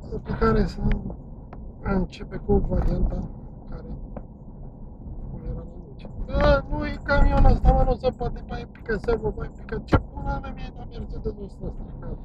pe care să începe cu varianta care cum era nimic. Da, nu e camionul ăsta, mă, nu se poate mai pică servo, mai pică. Ce pula mea mie la Mercedes-ul ăsta stricat?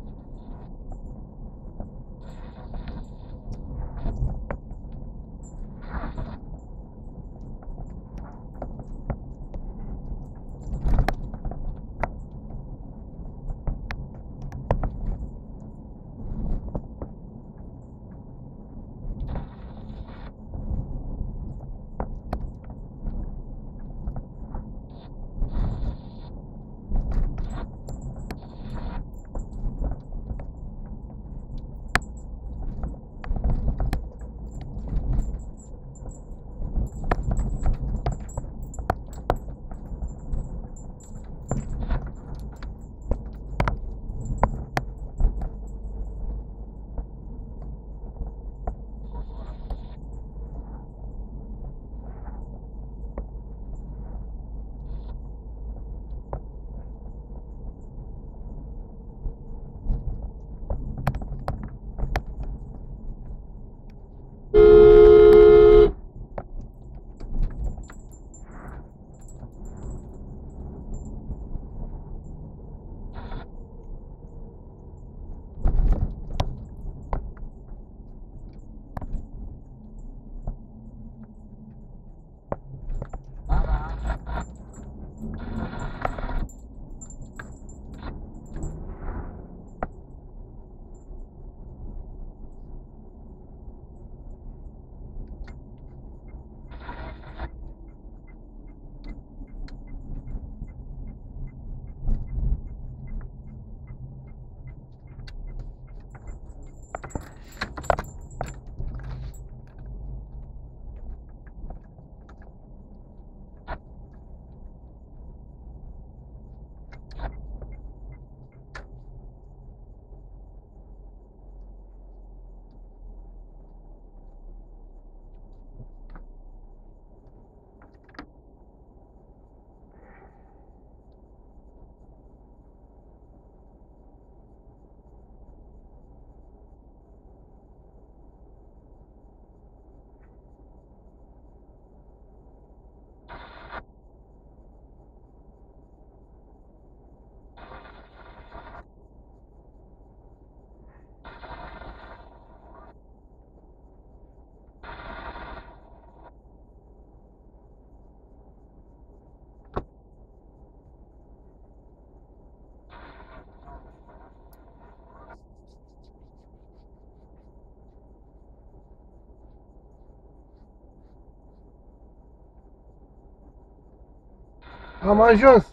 Am ajuns.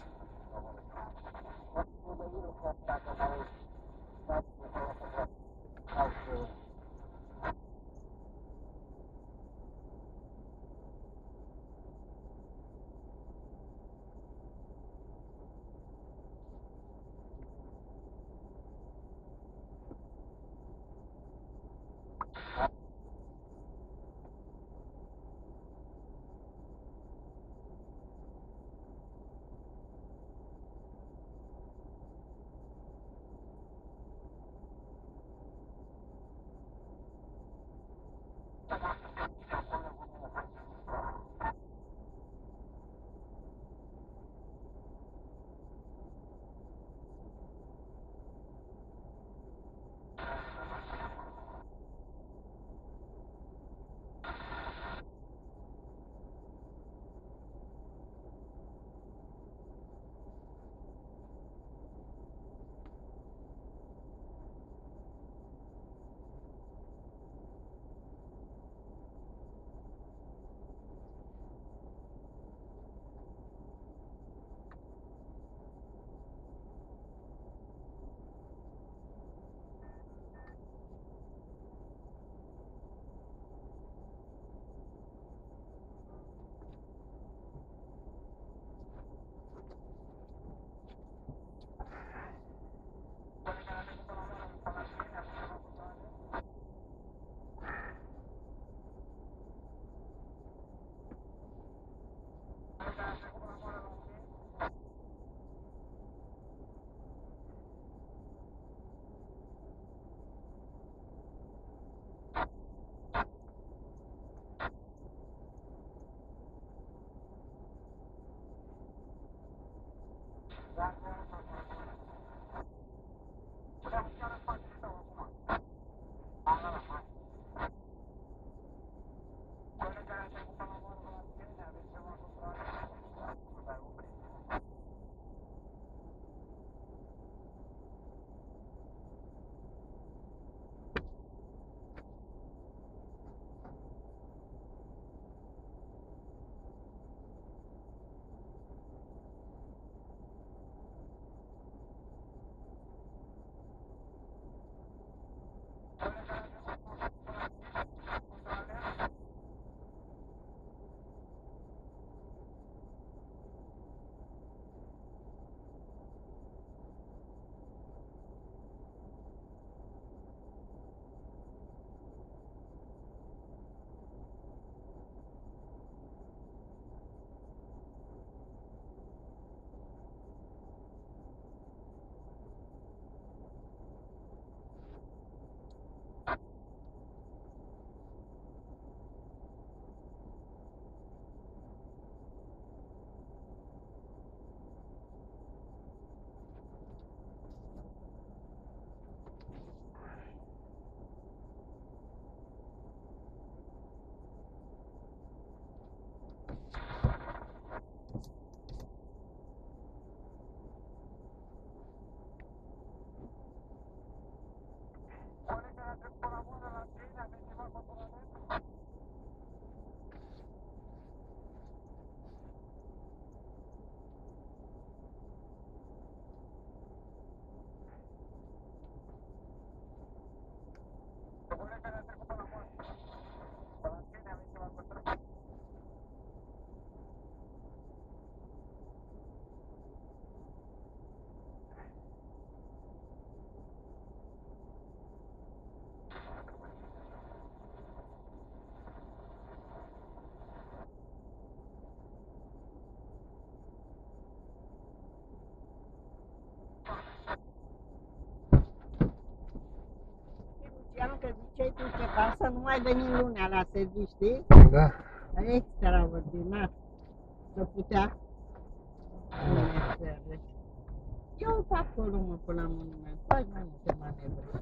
ce-ai tu ce ca să nu mai venim lunea la serviciu, știi? Da. Extraordinar. Să putea Dumnezeu. Eu fac acolo, mă, până la monument. Faci mai multe manevre.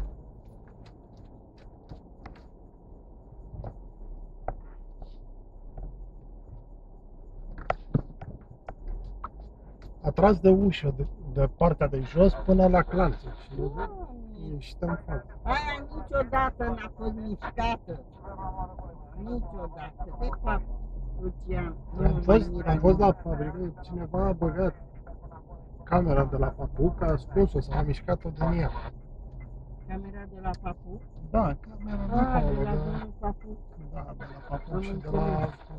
A tras de ușă, de partea de jos până la clanță și Doamne! ești în față. Aia niciodată n-a fost mișcată. Niciodată. De fapt, Lucian, nu mă mai mira Am fost la nimic. fabrică, cineva a băgat camera de la Papuc, a scos-o, s-a mișcat-o din ea. Camera de la Papu? Da, camera de Ah, acolo, de la de, domnul Papu. da, de la Papuc Am și de înțeles. la